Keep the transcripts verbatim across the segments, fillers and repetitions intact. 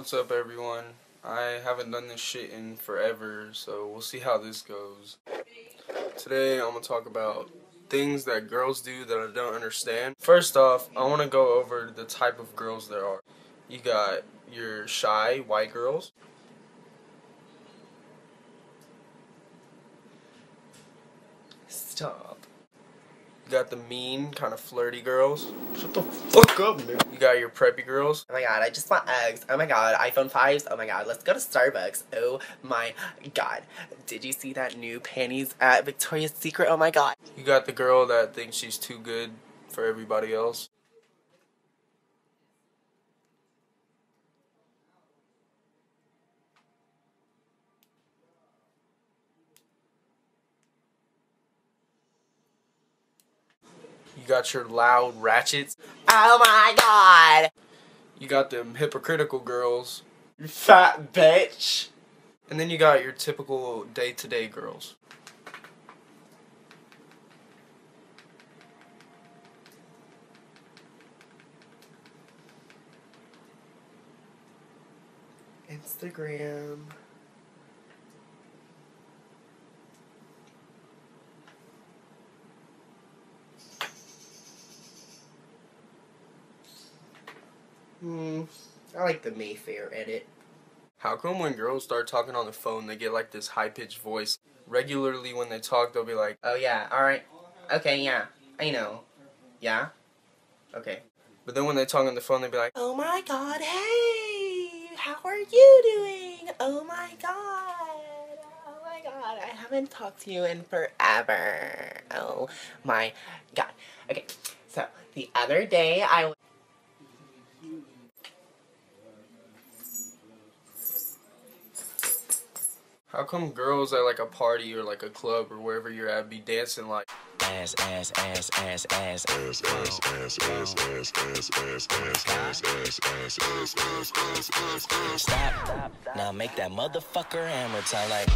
What's up, everyone? I haven't done this shit in forever, so we'll see how this goes. Today I'm gonna talk about things that girls do that I don't understand. First off, I want to go over the type of girls there are. You got your shy white girls. Stop. You got the mean, kind of flirty girls. Shut the fuck up, man. You got your preppy girls. Oh my god, I just want eggs. Oh my god, iPhone fives. Oh my god, let's go to Starbucks. Oh my god. Did you see that new panties at Victoria's Secret? Oh my god. You got the girl that thinks she's too good for everybody else. You got your loud ratchets. Oh my god. You got them hypocritical girls. Fat bitch. And then you got your typical day-to-day girls. Instagram. Hmm, I like the Mayfair edit. How come when girls start talking on the phone, they get like this high-pitched voice? Regularly when they talk, they'll be like, oh yeah, alright. Okay, yeah, I know. Yeah? Okay. But then when they talk on the phone, they be like, oh my god, hey! How are you doing? Oh my god. Oh my god, I haven't talked to you in forever. Oh my god. Okay, so the other day I... How come girls at like a party or like a club or wherever you're at be dancing like ass, ass, ass, ass, ass, ass, ass, ass, ass, ass, ass, ass, ass, ass, ass, ass, ass, ass. Stop. Now make that motherfucker hammer time like.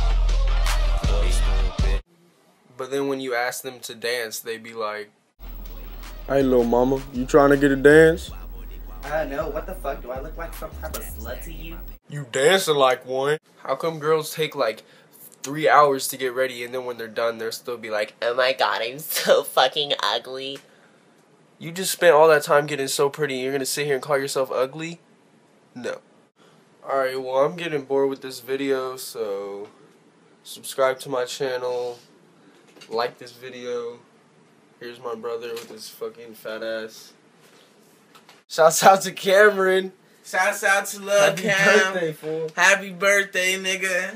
But then when you ask them to dance, they be like, hey, little mama, you trying to get a dance? I don't know, what the fuck? Do I look like some type of slut to you? You dancing like one. How come girls take like three hours to get ready and then when they're done, they'll still be like, oh my god, I'm so fucking ugly. You just spent all that time getting so pretty and you're gonna sit here and call yourself ugly? No. Alright, well, I'm getting bored with this video, so subscribe to my channel, like this video. Here's my brother with his fucking fat ass. Shouts out to Cameron. Shouts out to Lil Happy Cam. birthday, fool. Happy birthday, nigga.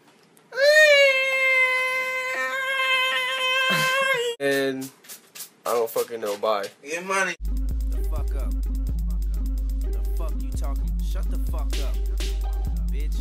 And I don't fucking know. Bye. Get money. The fuck up. The fuck you talking? Shut the fuck up, bitch.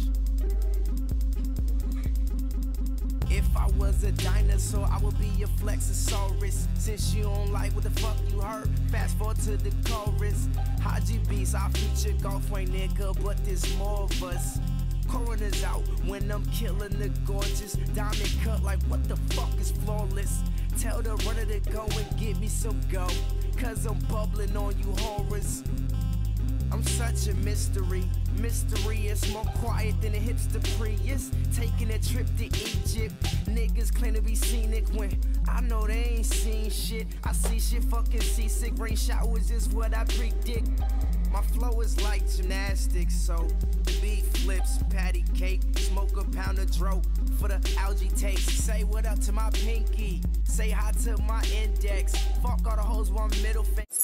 If I was a dinosaur, I would be a flexosaurus. Since you don't like what the fuck you heard, fast forward to the chorus. Haji beats, I feature Golfway nigga, but there's more of us. Coroner's out when I'm killing the gorgeous. Diamond cut like what the fuck is flawless. Tell the runner to go and get me some go, cause I'm bubbling on you horrors. I'm such a mystery, mysterious, more quiet than a hipster Prius. Taking a trip to Egypt, niggas claim to be scenic when I know they ain't seen shit. I see shit fucking seasick, rain showers is what I predict. My flow is like gymnastics, so the beat flips, patty cake, smoke a pound of dro for the algae takes. Say what up to my pinky, say hi to my index, fuck all the hoes, one middle finger.